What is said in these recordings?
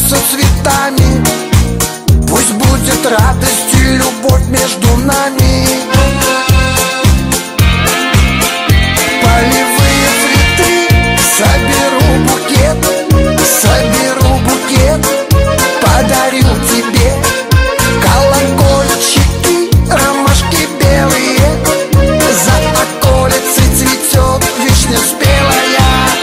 разойдутся цветами. Пусть будет радость и любовь между нами. Полевые цветы, соберу букет, подарю тебе. Колокольчики, ромашки белые, за околицей цветет вишня спелая.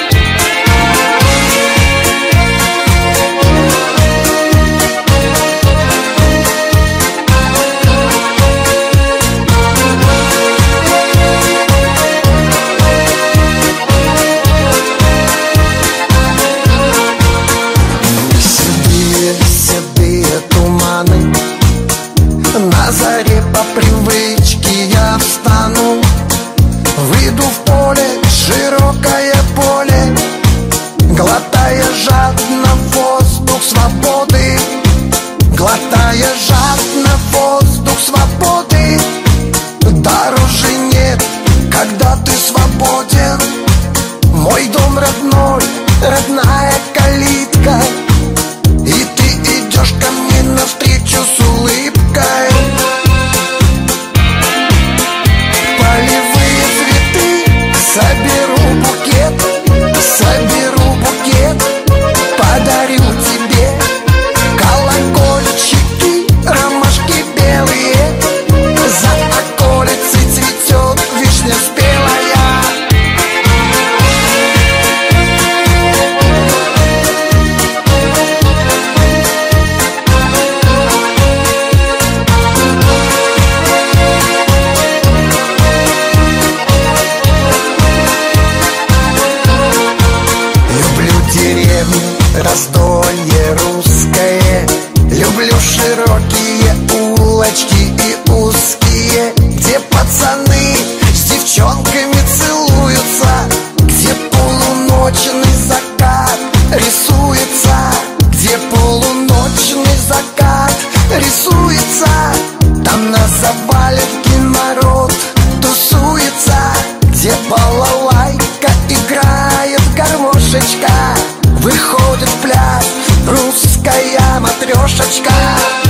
Седые туманы, на заре по привычке я встану. Выйду в поле, широкое поле, глотая жадно воздух свободы. Глотая жадно воздух свободы. Дороже нет, когда ты свободен. Мой дом родной, родная калитка, и ты идешь ко мне навстречу с улыбкой. Полевые цветы, соберу букет, подарю тебе. Колокольчики, ромашки белые, за околицей цветет вишня спелая. Раздолье русское, люблю широкие улочки и узкие, где пацаны с девчонками целуются, где полуночный закат рисуется, где полуночный закат рисуется. Там на заваленке народ тусуется, где балалайка играет гармошечка. Выходит в пляс русская матрешечка.